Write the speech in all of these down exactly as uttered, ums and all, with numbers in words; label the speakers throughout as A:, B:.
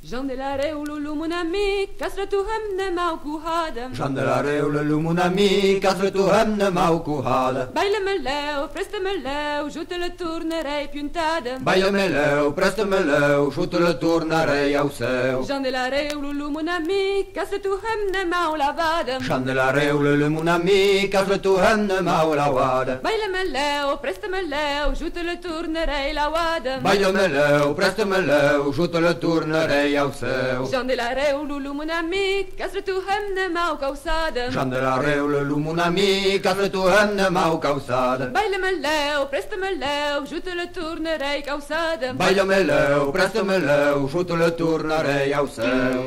A: Jandelare ululu mon ami, kasratu hamne mau kuhadem.
B: Jandelare ululu mon ami, kasratu hamne mau kuhadem.
A: Baile me leu, preste me leu, jute le tournerei piuntadem.
B: Baile me leu, preste me leu, jute le tournerei au seu.
A: Jandelare ululu mon ami, kasratu hamne mau lavadem.
B: Jandelare ululu mon ami, kasratu hamne mau lavadem.
A: Baile me leu, preste me leu, jute le tournerei lawadem.
B: Baile me leu, preste me leu, jute le tournerei au seu.
A: Jandelare ululu mon ami, kasratu hamne mau causadem.
B: Jandelare ululu mon ami, kasratu hamne mau causadem.
A: Baile me leu, preste me leu, jute le tournerei causadem.
B: Baile me leu, preste me leu, jute le tournerei au seu.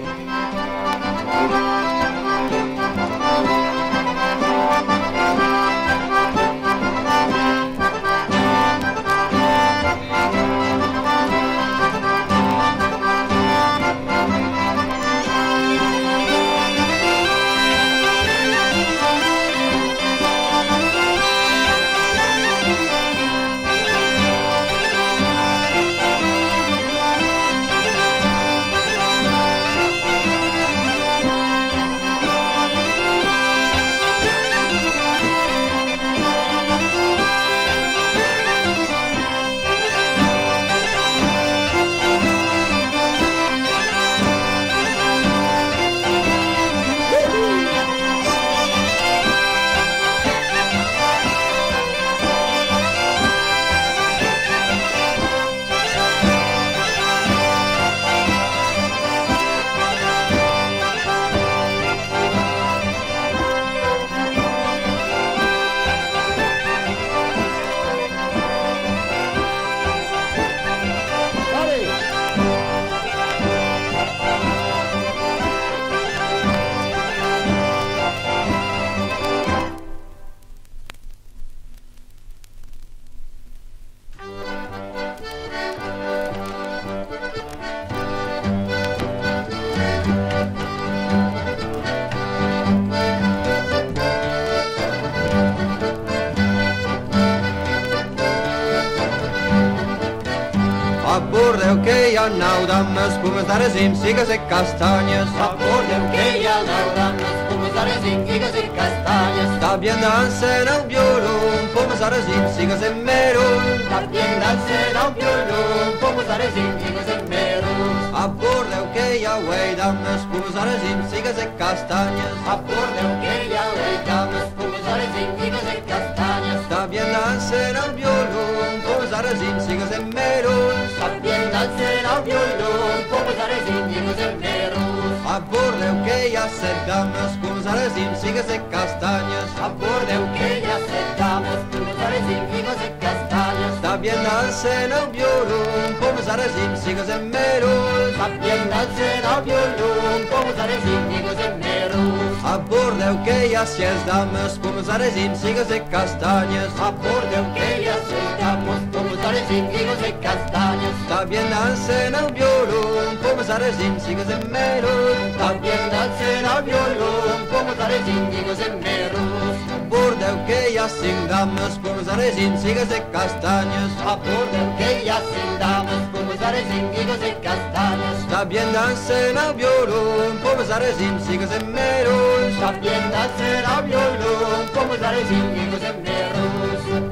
C: Bordeu que hi ha nau dames, pomes d'ara zim, sigues i castanyes.
D: A bordeu que hi ha nau dames, pomes d'ara zim, sigues i castanyes.
C: También dansen el violón, pomes d'ara zim, sigues i merón.
D: También dansen el violón, pomes d'ara zim, sigues i merón.
C: A bordeu que hi ha güey dames, pomes d'ara zim, sigues i castanyes.
D: A bordeu que hi ha güey dames, pomes d'ara zim, sigues i castanyes.
C: También dansen el violón, pomes d'ara zim, sigues i merón.
D: También dansen el violón, pomes d'ara zim, sigues i merón.
C: A bordeu que hi ha set dames, pomes d'ara zim, sigues i castanyes.
D: A bordeu que hi ha set dames, pomes d'ara zim, sigues i castanyes.
C: También dansen el violón, pomes d'ara zim, sigues i merón.
D: También dansen el violón, pomes d'ara zim, sigues i merón.
C: A bordeu que hi ha sis dames, pomes d'ara zim, sigues i castanyes.
D: A bordeu que hi ha set dames, pomes d'ara zim, sigues i castanyes.
C: También dansen el violón, pomes d'ara zim, sigues i merón.
D: También dansen el violón, pomes d'ara zim, sigues i merón.
C: Bordeu que hi ha cinc dames, pomes d'ara zim, sigues i castanyes.
D: A bordeu que hi ha cinc dames, pomes d'ara zim, sigues i castanyes.
C: También dansen el violón, pomes d'ara zim, sigues i merón.
D: También dansen el violón, pomes d'ara zim, sigues i merón.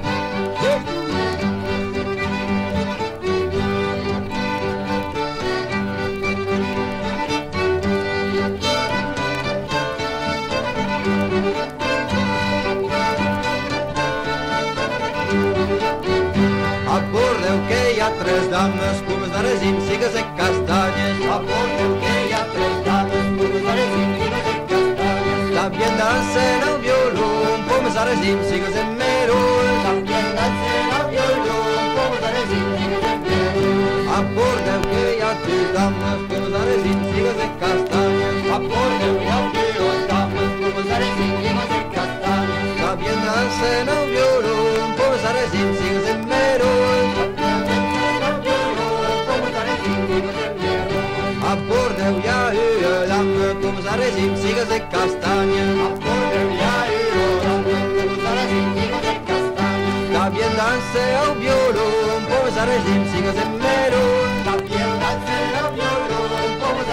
C: A bordeu que hi ha tres dames, pomes d'ara zim, sigues i castanyes.
D: A bordeu que hi ha tres dames, pomes d'ara zim, sigues i castanyes.
C: También dansen el violón, pomes d'ara zim, sigues i merón.
D: También dansen el violón, pomes d'ara zim, sigues i merón.
C: A bordeu que hi ha tres dames, pomes d'ara zim, sigues i castanyes.
D: A bordeu hi ha tres dames, pomes d'ara zim, sigues i castanyes.
C: También dansen el violón, pomes d'ara zim, sigues i merón. A bordeu hi ha una dama, pomes d'ara zim, sigues i castanyes.
D: A bordeu hi ha una dama, pomes d'ara zim, sigues i castanyes.
C: También dansen el violón, pomes d'ara zim, sigues i merón.
D: También dansen el violón, pomes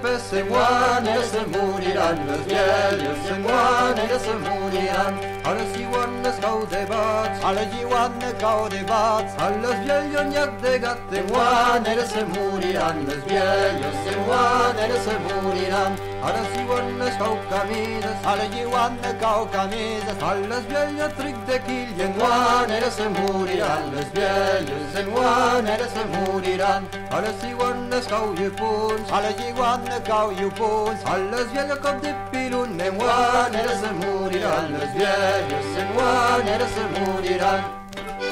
C: golpes se mueren, se morirán, los viejos se mueren, se morirán. A los iguanes cau de bats,
D: a la lliuana cau de bats,
C: a los viejos nyac de gat de mueren, se morirán, los viejos se mueren, se morirán. A los iguanes cau camisas,
D: a la lliuana cau camisas,
C: a los viejos tric de quill en mueren, se morirán, los viejos en mueren, se morirán. A los iguanes cau llupuns,
D: a la lliuana cau llupuns,
C: a los viejos cop de pilun en mueren, se morirán, los viejos en mueren, se morirán.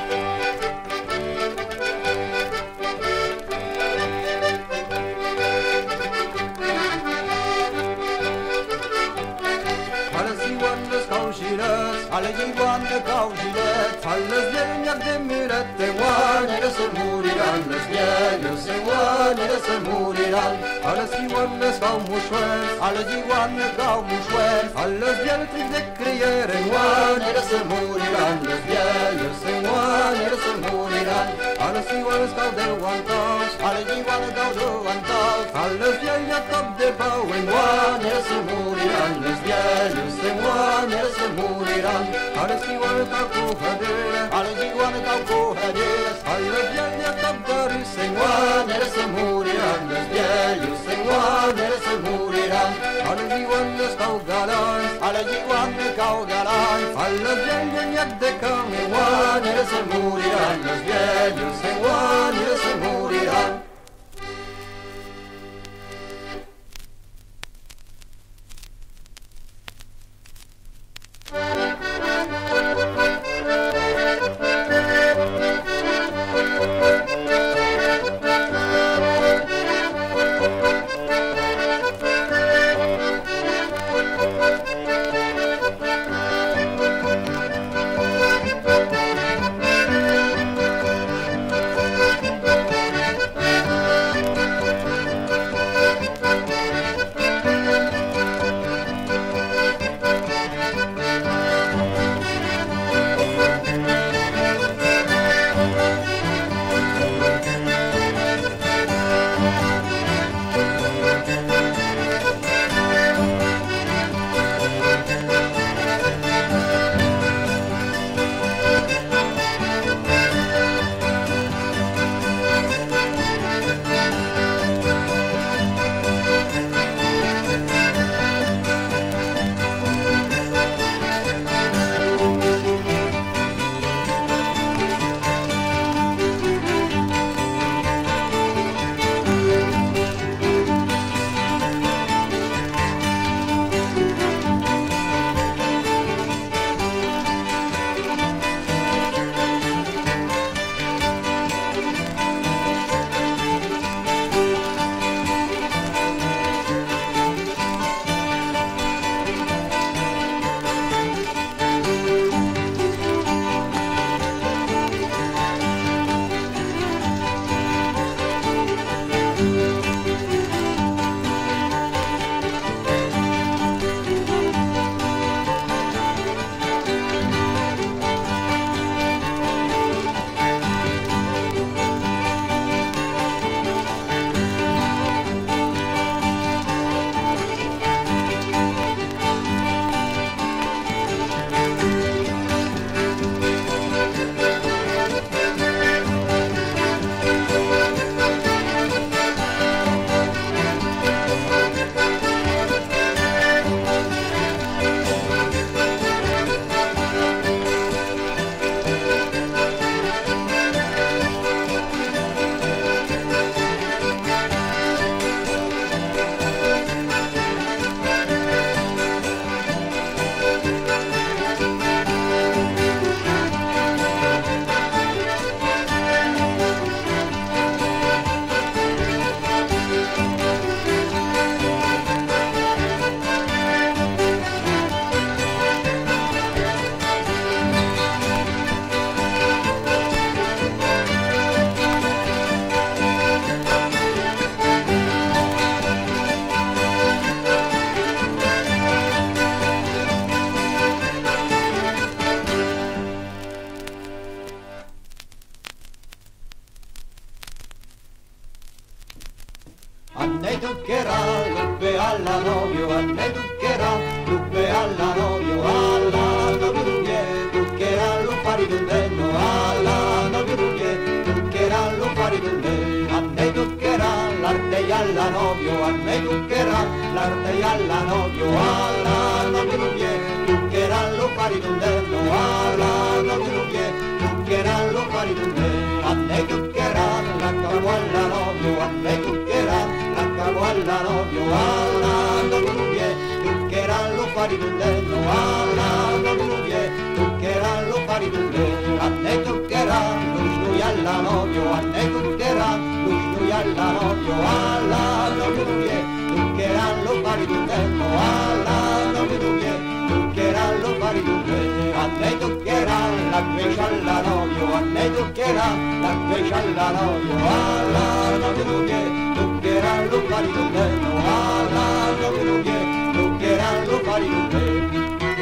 D: a la lliuana cau gilet,
C: a los viejos de miret de mueren, se morirán, los viejos se mueren, se morirán. A los iguanes cau muixuels,
D: a la lliuana cau muixuels,
C: a los viejos de crier en mueren, se morirán, los viejos se mueren, se morirán. A los iguanes cau de guantaus,
D: a la lliuana cau de guantaus,
C: a los viejos cop de pau en mueren, se morirán, los viejos se mueren, se morirán. A los iguanes cau cojaderas,
D: a la lliuana cau cojaderas,
C: a los viejos cop de ris en mueren, se morirán, los viejos se mueren, se morirán. A los iguanes cau galants,
D: a la lliuana cau galants,
C: a los viejos nyac de cau en mueren, se morirán, los viejos se mueren, se morirán. alla novio, a me tuccherà, tutte alla novio, alla novio tucche, tuccherà lo fari d'un denno, alla novio tucche, tuccherà lo fari d'un denno, a me tuccherà, l'arte alla novio, a me tuccherà, l'arte alla novio, alla novio tucche, tuccherà lo fari d'un denno, alla novio tucche, tuccherà lo fari d'un denno, a me tuccherà, la cavo alla novio, a me tuccherà, la cavo alla novio, alla novio tucche, tuccherà lo fari d'un denno, alla novio tucche, tuccherà lo fari d'un denno, a me tuccherà, lui alla novio, a me tuccherà, lui alla novio, alla novio tucche, tuccherà lo fari d'un denno, alla novio tucche, tuccherà lo fari d'un denno, a me toccherà la quecia alla novio, a me toccherà la quecia alla novio, alla novio tucche, toccherà lo fari d'un denno, alla novio tucche, toccherà lo fari d'un denno.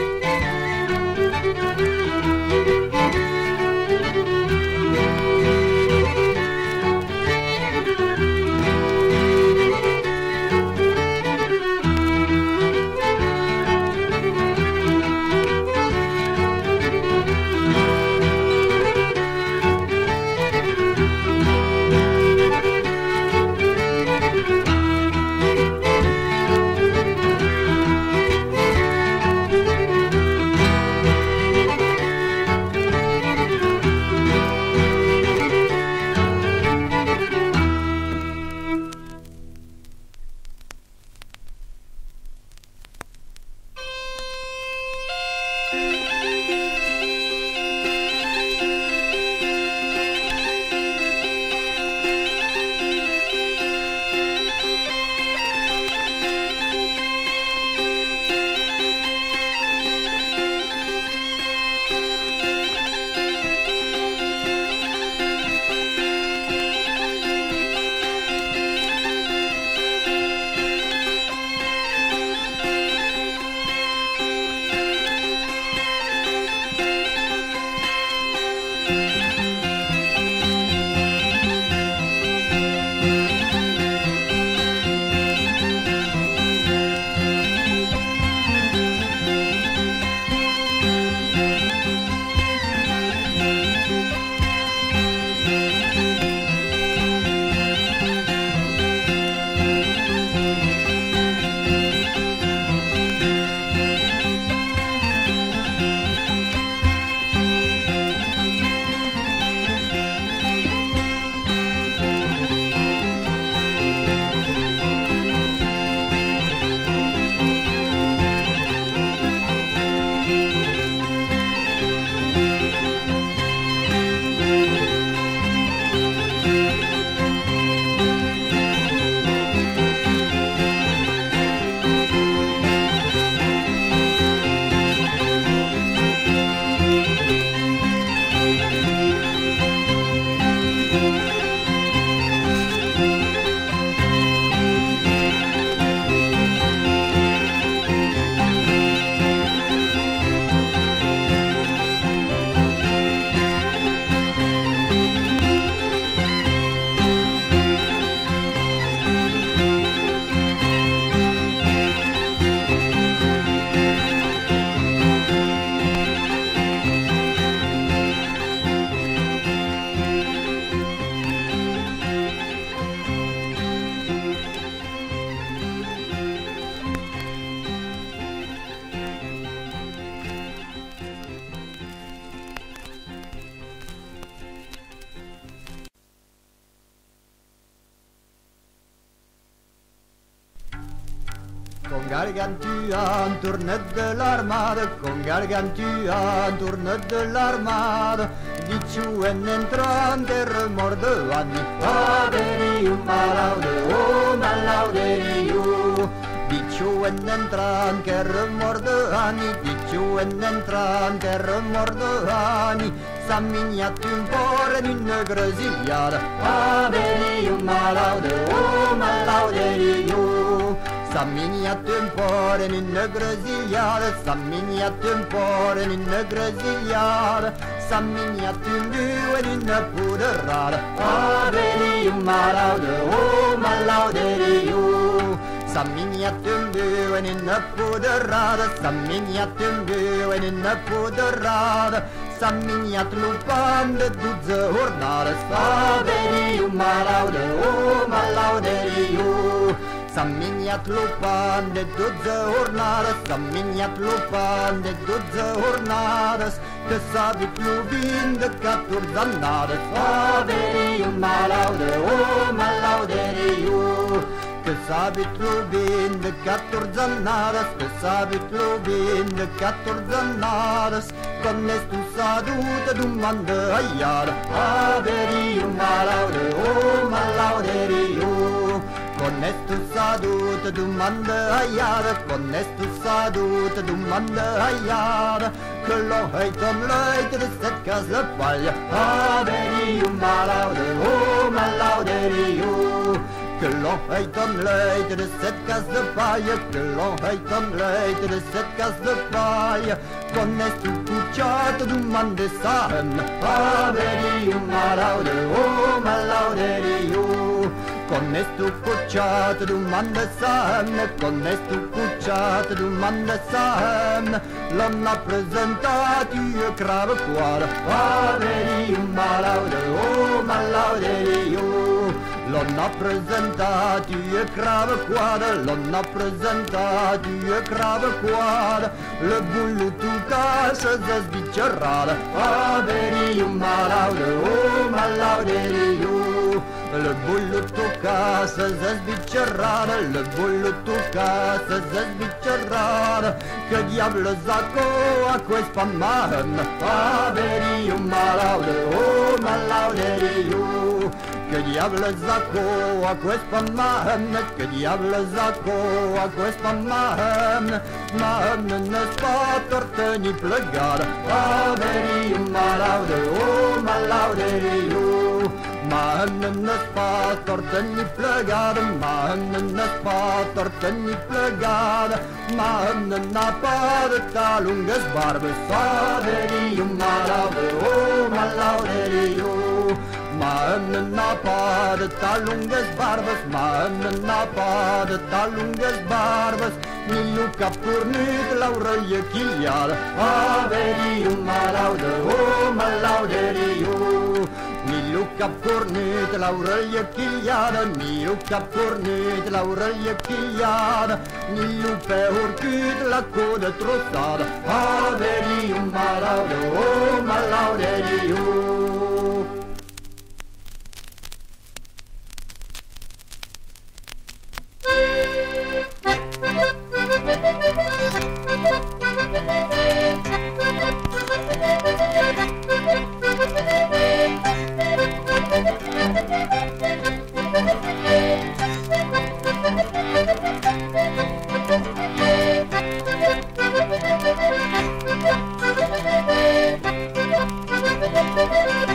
C: Con Gargantua, tourne de l'armada, con Gargantua, tourne de l'armada, diciu en entrant terra mort de anni, aderiu malaude, oh malauderiu, diciu en entrant terra mort de anni, diciu en entrant terra mort de anni, s'ha mignat un por en una grasigliada, aderiu malaude, oh malauderiu, s'ha mignat un por en una grasigliada, s'ha mignat un por en una grasigliada, s'ha mignat un viu en una puderrada, aderiu malaude, oh malauderiu, Sa miniatumbu en in poderada, sa miniatumbu en in poderada, sa miniat lupan de duzze jornada, Saveriu malaude, oh malauderiu. Sa miniat lupan de duzze jornadas, sa miniat lupan de duzze jornadas, que sabit lubin de catorze annades, Saveriu malaude, oh malauderiu. Que sabit lubin de catorze annades, que sabit lubin de catorze annades, connes tu saduta dumande aiada, Averiu malaude, oh malauderiu. Connes tu saduta dumande aiada, connes tu saduta dumande aiada, que l'on hait comme l'œil de cette case de paille, Averiu malaude, oh malauderiu. Que l'on hait comme l'œil de cette case de paille, que l'on hait comme l'œil de cette case de paille, connes tu cucciato dumande sahem, Averiu malaude, oh malauderiu. Connes tu cucciato dumande sahem, connes tu cucciato dumande sahem, l'on a presentato io crave cuore, Averiu malaude, oh malauderiu. L'on a presentato io crave cuore, l'on a presentato io crave cuore, le bullo tu casa se sbiccerrada, Averiu malaude, oh malauderiu. Le bullo tu casa se sbiccerrada, le bullo tu casa se sbiccerrada, che diavolo sacco a questa man, Averiu malaude, oh malauderiu. Che diavolo sacco a questa man, che diavolo sacco a questa man, man ne sta torteni plegare, Averiu malaude, oh malauderiu. Man ne sta torteni plegare, man ne sta torteni plegare, man n'a pas de ta lungues barbes, Averiu malaude, oh malauderiu. Man n'a pas de ta lungues barbes, man n'a pas de ta lungues barbes, ni luca purnit l'aurelie chigliada, Averiu malaude, oh malauderiu. Ni luca purnit l'aurelie chigliada, ni luca purnit l'aurelie chigliada, ni lupe urcut la coda trossada, Averiu malaude, oh malauderiu.
E: Thank you.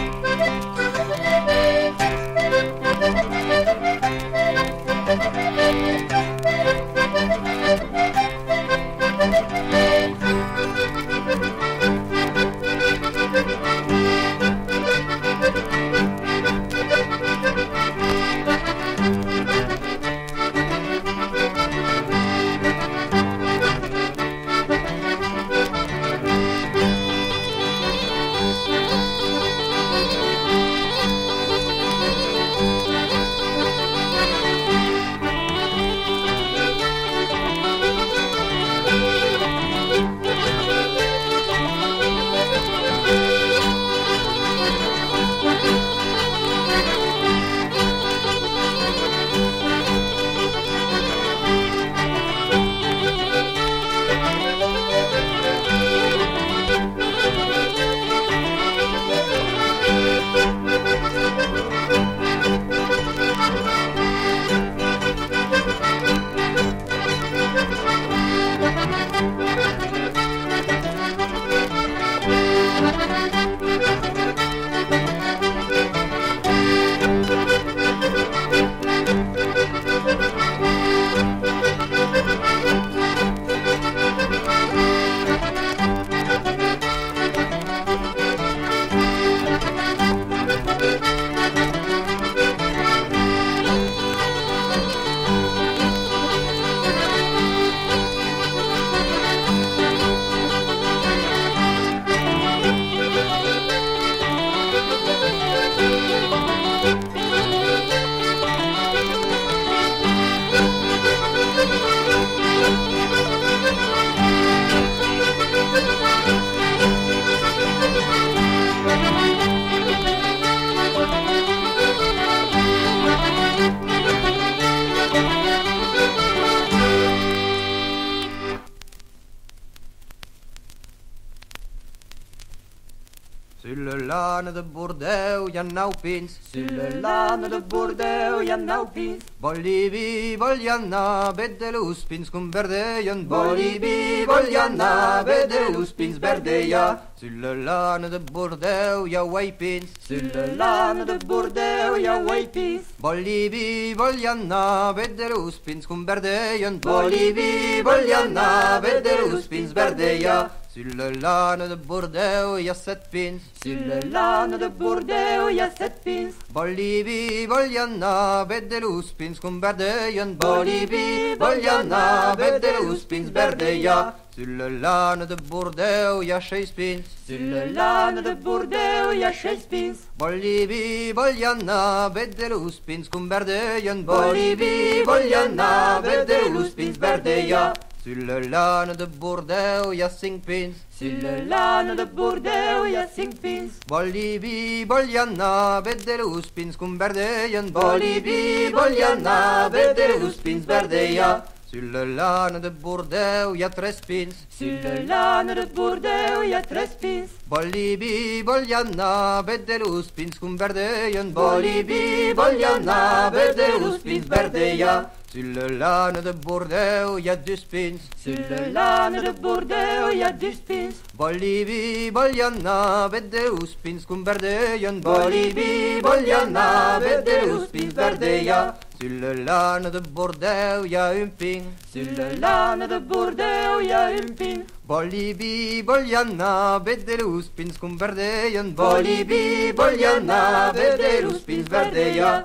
B: Sur le lane de Bordeaux, y en a pins.
C: Sur le lane de Bordeaux, y en a pins.
B: Bolivi, Boliana, bedelus pins cum verdeien.
C: Bolivi, Boliana, bedelus pins verdeia.
B: Sur le lane de Bordeaux, y a way pins.
C: Sur le lane de Bordeaux, y a way pins.
B: Bolivi, Boliana, bedelus pins cum verdeien.
C: Bolivi, Boliana, bedelus pins verdeia.
B: Sur le lane de Bordeaux, y a sept pins.
C: Sur le lane de Bordeaux, y a sept pins.
B: Bolivi, Boliana, bedelus pins cum verdeien.
C: Bolivi, Boliana, bedelus pins verdeia.
B: Sur le lane de Bordeaux, y a seize pins.
C: Sur le lane de Bordeaux, y a seize pins.
B: Bolivi, Boliana, bedelus pins cum verdeien.
C: Bolivi, Boliana, bedelus pins verdeia.
B: Sur le lane de Bordeaux, y a cinq pins.
C: Sur le lane de Bordeaux, y a cinq pins.
B: Bolivi, Boliana, bedelus pins cum verdeien.
C: Bolivi, Boliana, bedelus pins verdeia.
B: Sur le lane de Bordeaux, y a treize pins.
C: Sur le lane de Bordeaux, y a treize pins.
B: Bolivi, Boliana, bedelus pins cum verdeien.
C: Bolivi, Boliana, bedelus pins verdeia.
B: Sur le lane de Bordeaux, y a douze pins.
C: Sur le lane de Bordeaux, y a douze pins.
B: Bolivi, Boliana, bedelus pins cum verdeien.
C: Bolivi, Boliana, bedelus pins verdeia.
B: Sur le lane de Bordeaux, y a un pin.
C: Sur le lane de Bordeaux, y a un pin.
B: Bolivi, Boliana, bedelus pins cum verdeien.
C: Bolivi, Boliana, bedelus pins verdeia.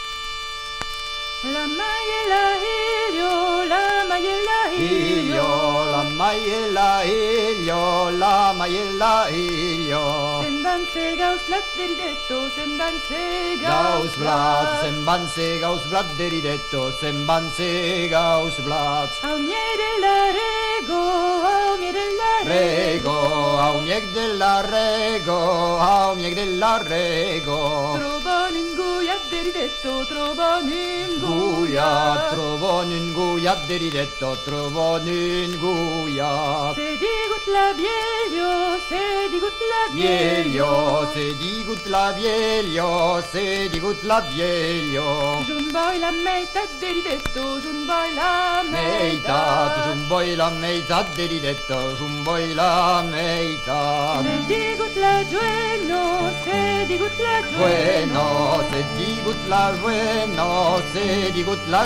A: La maille la hilio, la maille la hilio.
C: maiella ilio, la maiella ilio.
A: Sembanze gausblatt deridetto, sembanze
C: Gausblatt, sembanze gausblatt deridetto, sembanze gausblatt.
A: Aumie della rego, aumie della
C: Rego, auniec della rego, auniec della rego.
A: Trovon in guia deridetto, trovon in
C: Guia, trovon in guia deridetto, trovon in guia.
A: Se digut la vielio, se digut la
C: Vielio, se digut la vielio, se digut la vielio.
A: Jumboi la meitat deridetto, jumboi la
C: Meitat, jumboi la meitat deridetto, jumboi la meitat.
A: Se digut la giueno, se digut la
C: Bueno, se digut la bueno, se digut la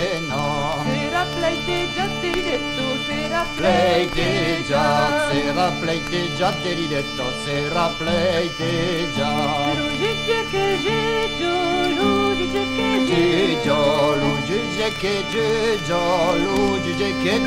C: bueno.
A: Sera pleiteggiat deridetto, sera
C: Pleiteggiat, sera pleiteggiat deridetto, sera pleiteggiat.
A: Lugice che gigio, lugice che
C: Gigio, lugice che gigio, lugice che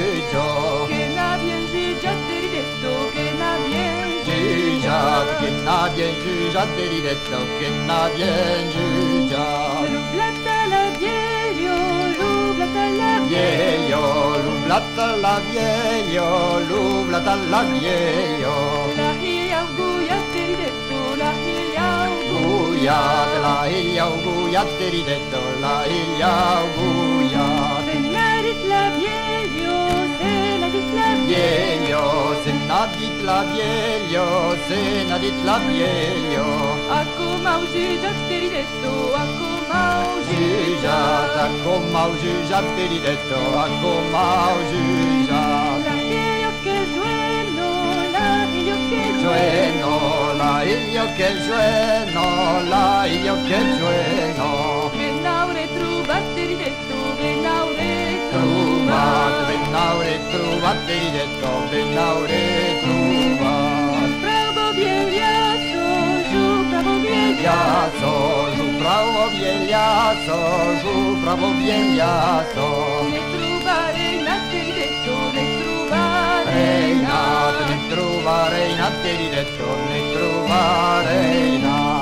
C: gigio.
A: Che n'a bien gigiat deridetto, che n'a bien
C: Gigiat, che n'a bien gigiat deridetto, che n'a bien gigiat.
A: Lublata la vielio, lublata la
C: Vieglio, lublata la vieglio, lublata la vieglio.
A: La hia guia deridetto, la hia
C: Guiat, la iglia guiat deridetto, la iglia guiat.
A: Se n'adit la vielio, se n'adit la
C: Vieglio, se n'adit la vieglio, se n'adit la vieglio.
A: Accomau gigiat deridetto, accomau
C: Gigiat, accomau gigiat deridetto, accomau gigiat.
A: La hia che giueno, la hia che
C: Giueno, la iglia che giueno, la iglia che giueno.
A: Venaure trubat deridetto, venaure
C: Truvat, venaure truvat deridetto, venaure truvat.
A: Bravo viegliato, giù bravo viegliato
C: Viegliato, giù bravo viegliato, giù bravo viegliato.
A: Ne trovare in deridetto, ne trovare
C: Reina, ne trovare in deridetto, ne trovare in